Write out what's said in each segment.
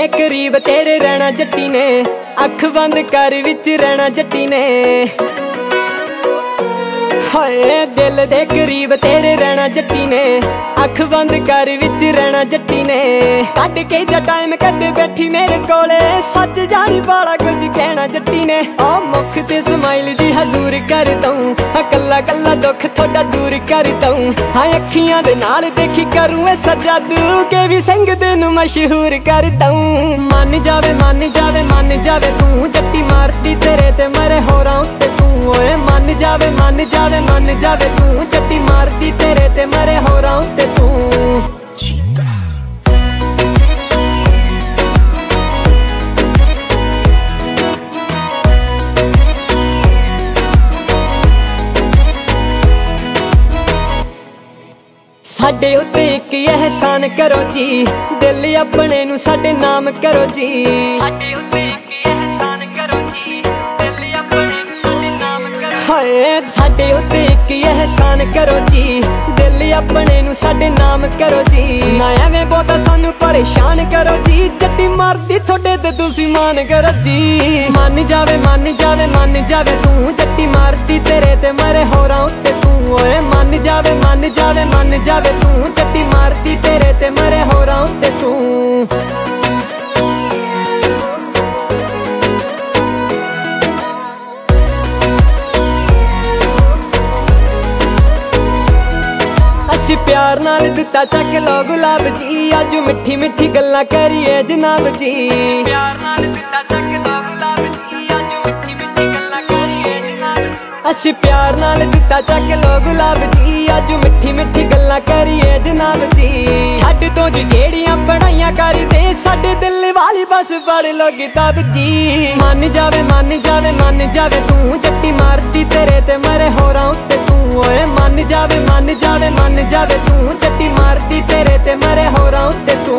दे करीब तेरे रहना जट्टी ने, अख बंद कर विच रहना जट्टी ने। हाय दिल दे करीब तेरे रहना जट्टी ने, अख बंद कर विच रहना जट्टी ने। कट के जा टाइम कदे बैठी मेरे कोले, सच जानी बाला कुछ कहना जट्टी ने। आ मुख ते स्माइल दी हजूर कर दूं, कल्ला कल्ला दुख थोड़ा दूर कर दूं। हाँ अखियां दे नाल देखी करूं ऐसा जादू, के भी संग तेनू मशहूर कर दूं। मन जावे मन जावे मन जावे तू, जट्टी मारती तेरे ते मरे होरां उत्ते तू। ओए मन जावे मन जावे मन जावे तू, जट्टी मारती तेरे ते मरे होरां उत्ते तू। साडे उत्ते इक एहसान करो जी, दिल अपने नू साडे नाम करो जी। साडे उत्ते इक एहसान करो जी, दिल अपने नू साडे नाम करो। हाय साडे उत्ते इक एहसान करो जी, दिल अपने नू साडे नाम करो जी। ना एवें बहुता सानू परेशान करो जी, जट्टी मारदी थोड़े ते तुसी मान करो जी। मन जावे मन जावे मन जावे तू, जट्टी मारदी तेरे ते मरे होरां उत्ते तू। ओए मन जावे मन जावे मन जावे तू, जट्टी मारदी तेरे ते मरे होरां उत्ते तू। असी प्यार नाल दिता चक लो गुलाब जी, अज मिठी मिठी गल्लां करिए जनाब जी। प्यार नाल दिता चक लो गुलाब जी, अज मिठी मिठी गल्लां करिए जनाब। असी प्यार नाल दिता चक लो गुलाब जी, अज मिठी मिठी गल्लां करिए जनाब जी। छड्ड तो जेड़ियां पढ़ाइयां करदे, साडे दिल वाली बस पढ़ लो किताब जी। मन जावे मन जावे मन जावे तू, जट्टी मारदी तेरे ते मरे होरां उत्ते तू। ओए मन जावे मन जावे मन जावे तू, जट्टी मारदी तेरे ते मरे होरां उत्ते तू।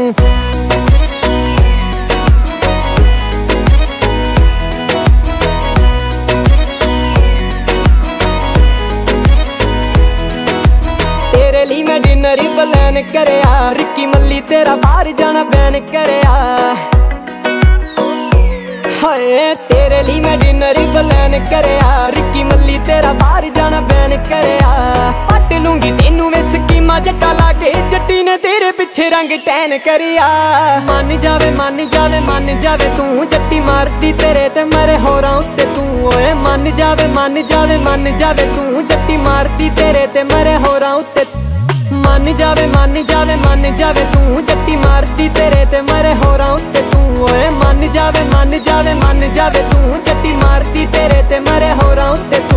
तेरे ली मैं डिनर ही प्लान करया, रिक्की मल्ली तेरा बाहर जाना बैन करया। हाय तेरे ली मैं डिनर ही प्लान करया, रिक्की मल्ली तेरा बाहर जाना बैन करया। पट लूंगी तेनू में स्कीमा जट्टा लाके, जट्टी ने तेरे पिछे रंग टैन करिया। मन जावे मन जावे मन जावे तू, जट्टी मारदी तेरे ते मरे होरां उत्ते तू। ओए मन जावे मन जावे मन जावे तू, जट्टी मारदी तेरे ते मरे होरां उत्ते। मन जावे मन जावे मन जावे तू, जट्टी मारदी तेरे ते मरे होरां उत्ते तू। ओए मन जावे मन जावे मन जावे तू, जट्टी मारदी तेरे ते मरे होरां उत्ते तू।